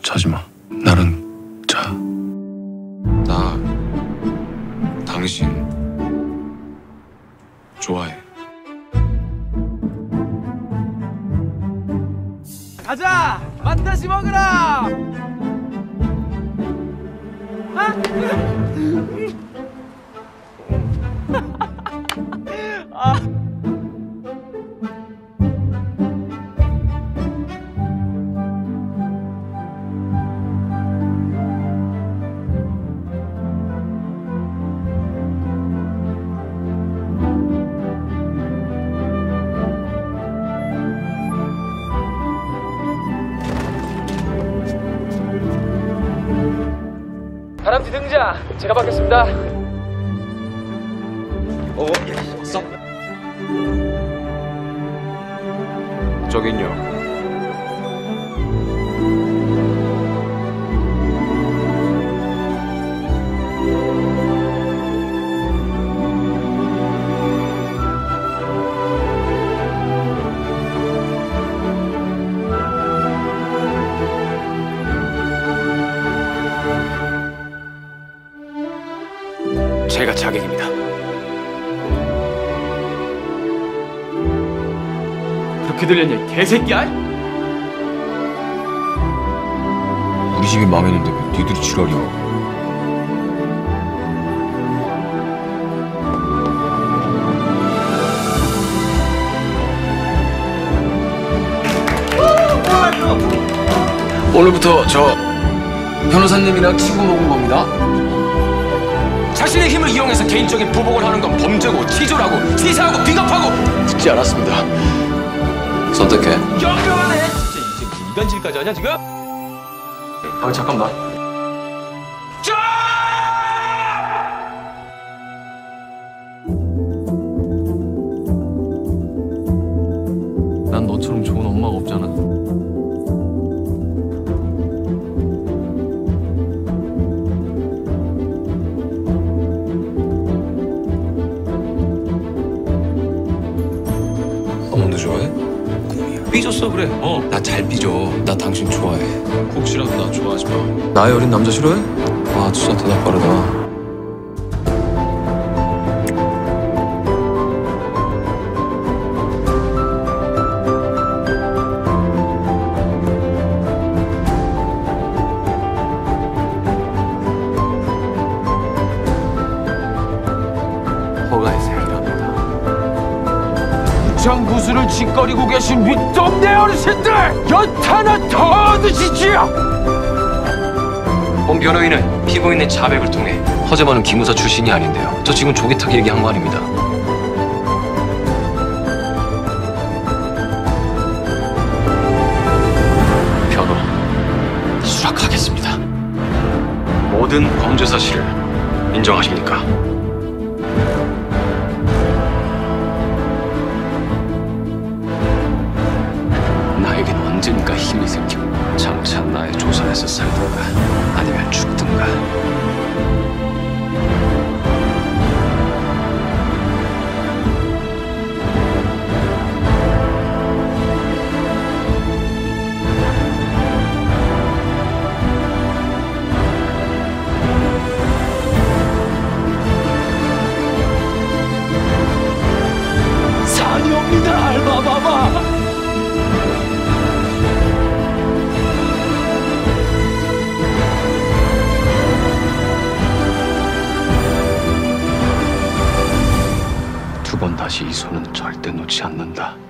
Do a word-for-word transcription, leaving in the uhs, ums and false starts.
자지 마. 나랑 자. 나 당신 좋아해. 가자! 맛다시 먹으라! 아? 아. 바람쥐 등장! 제가 받겠습니다. 어, 예, 써. 저긴요. 제가 자객입니다. 그렇게 들렸냐, 개새끼야? 우리 집이 망했는데 왜 니들이 지랄이야? 오늘부터 저 변호사님이랑 친구 먹은 겁니다. 자신의 힘을 이용해서 개인적인 보복을 하는 건 범죄고 치졸하고 치사하고 비겁하고 듣지 않았습니다. 선택해. 연병하네. 진짜 이제 뭐 이간질까지 하냐 지금? 아 잠깐만. 자! 난 너처럼 좋은 엄마가 없잖아. 어머도 좋아해? 삐졌어 그래. 어. 나 잘 삐져. 나 당신 좋아해. 혹시라도 나 좋아하지 마. 나이 어린 남자 싫어해? 와, 진짜 대답 빠르다. 허가에서 일합니다. 무창구슬을 짓거리고 계신 윗동네 어르신들! 엿 하나 더 얻으시지요! 본 변호인은 피고인의 자백을 통해 허재만은 기무사 출신이 아닌데요. 저 지금 조기탁 얘기한 거 아닙니다. 변호, 수락하겠습니다. 모든 범죄 사실을 인정하십니까? 나에겐 언젠가 힘이 생겨 장차 나의 조선에서 살든가 아니면 죽든가. 산이 옵니다, 알바바바! 두 번 다시 이 손은 절대 놓지 않는다.